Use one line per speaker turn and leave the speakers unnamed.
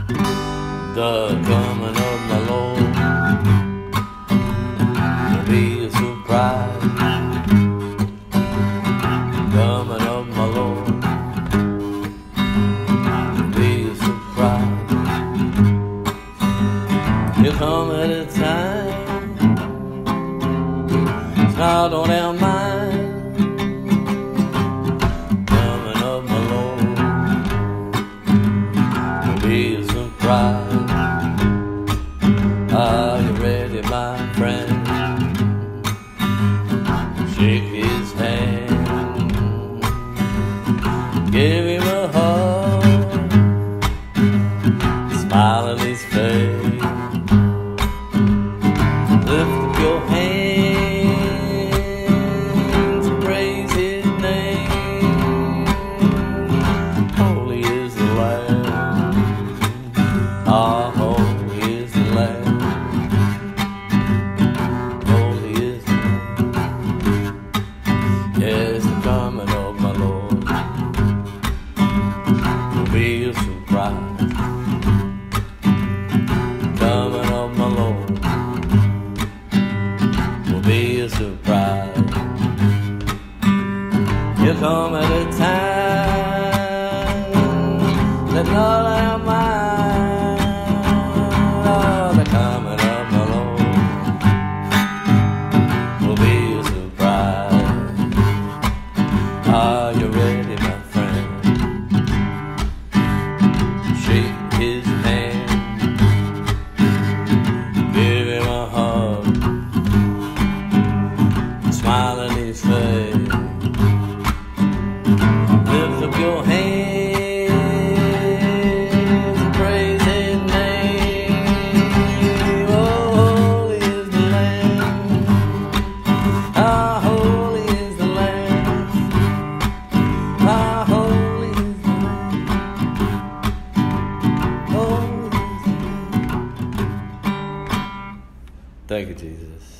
The coming of my Lord will be a surprise. Coming of my Lord will be a surprise. He'll come at a time it's not on our mind. Coming of my Lord will be a surprise. Are you ready, my friend? Shake his hand, give him a hug, smile on his face, lift up your hands, praise his name. Holy is the Lamb, ah, holy is the Lamb. Yes, the coming of my Lord will be a surprise. Coming of my Lord will be a surprise. He'll come at a time that not our mind. Oh, the coming of my Lord will be a surprise. Are you ready, my friend? Shake his hand, give him a hug, smile on his face, lift up your hands and praise his name. Oh, holy is the Lamb, ah, holy is the Lamb. Ah, holy is the Lamb. Holy is the Lamb. Thank you, Jesus.